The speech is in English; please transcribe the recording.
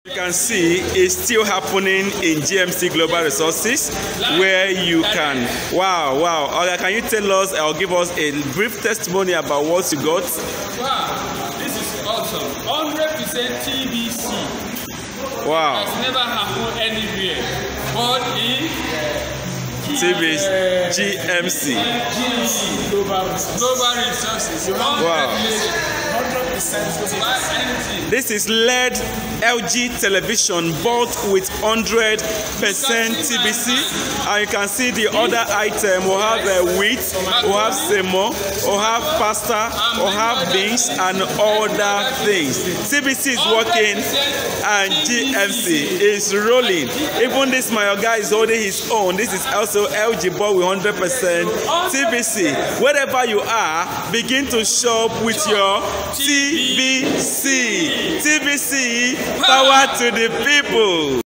You can see it's still happening in GMC Global Resources, where you can, wow, Oga, can you tell us or give us a brief testimony about what you got? Wow, this is awesome. 100% TBC. Wow. It's never happened anywhere, but in TBC, GMC. Global Resources. Wow. 100%. This is LED LG television bought with 100% TBC, and you can see the other item. We have wheat, we have semo, we have pasta, we have beans, and other things. TBC is working, and GMC is rolling. Even this my guy is holding his own. This is also LG bought with 100% TBC. Wherever you are, begin to shop with your TBC. TBC, power to the people.